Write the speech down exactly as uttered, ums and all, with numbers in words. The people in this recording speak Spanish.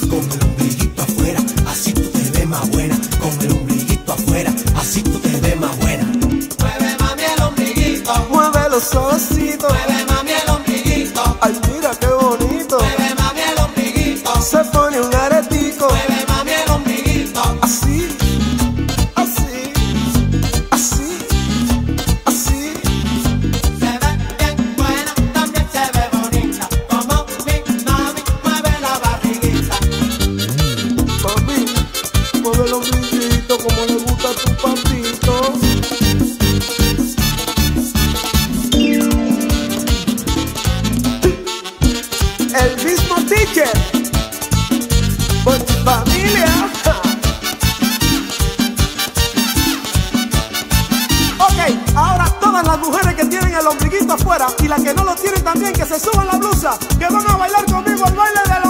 con el ombliguito afuera, así tú te ves más buena. Con el ombliguito afuera, así tú te ves más buena. Mueve mami el ombliguito, Muévelo suavecito. mueve mami el ombliguito, Ay, mira qué bonito. mueve mami el ombliguito, Se pone un aretico. mueve mami el ombliguito. Así, así, así, así. Se ve bien buena, también se ve bonita, como mi mami mueve la barriguita. Mami, mueve el ombliguito como le gusta a tu papito. El mismo teacher, por tu familia. Ok, ahora todas las mujeres que tienen el ombliguito afuera y las que no lo tienen también, que se suban la blusa, que van a bailar conmigo el baile de los